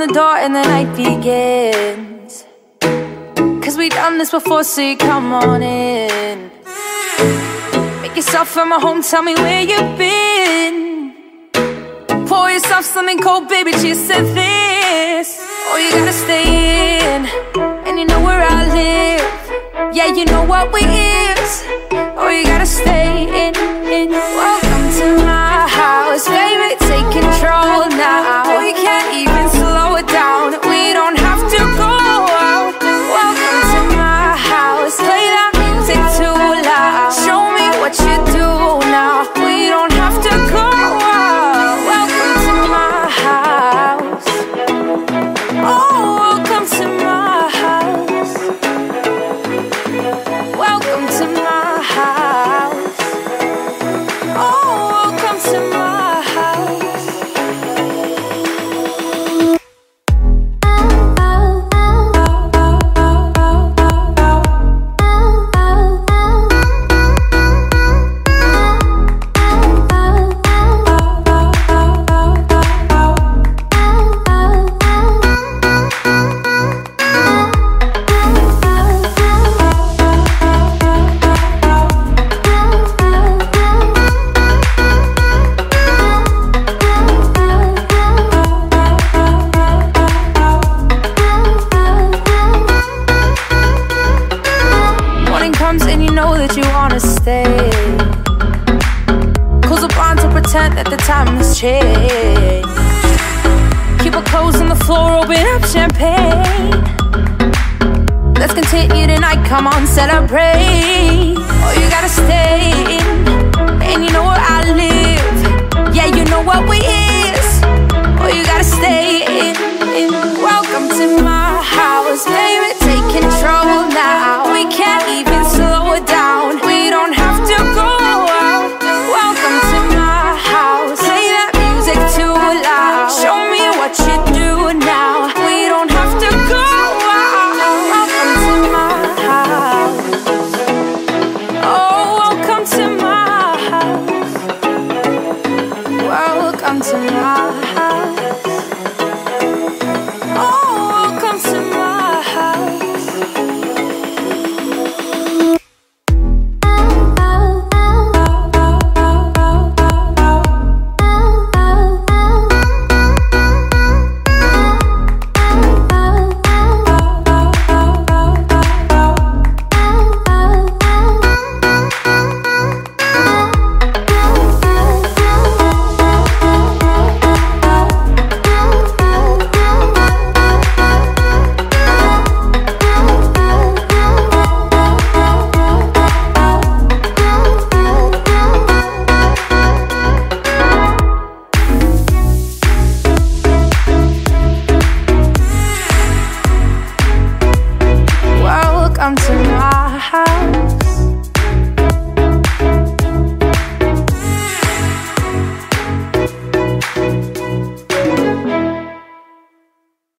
the door and the night begins. 'Cause we done this before, so you come on in. Make yourself at my home, tell me where you've been. Pour yourself something cold, baby, cheers to this. Oh, you gotta stay in, and you know where I live. Yeah, you know what we is. Oh, you gotta stay in. Welcome to my house, baby, take control now. We can't even slow it down, we don't have to go out. Welcome to my house, play that music too loud. Show me what you do now, we don't have to go out. Welcome to my house. Oh, welcome to my house. Welcome to my house. Oh, welcome to my house. And you know that you wanna stay. Close the blinds to pretend that the time has changed. Keep our clothes on the floor, open up champagne. Let's continue tonight, come on, celebrate. Oh, you gotta stay in, and you know where I live. Yeah, you know what we is. Oh, you gotta stay in. Welcome to my house, baby, take control now. We can't even slow it down, we don't have to go out. Welcome to my house, play that music too loud. Show me what you do now, we don't have to go out. Welcome to my house. Oh, welcome to my house. Welcome to my house. Oh, welcome to my house. Welcome to my house.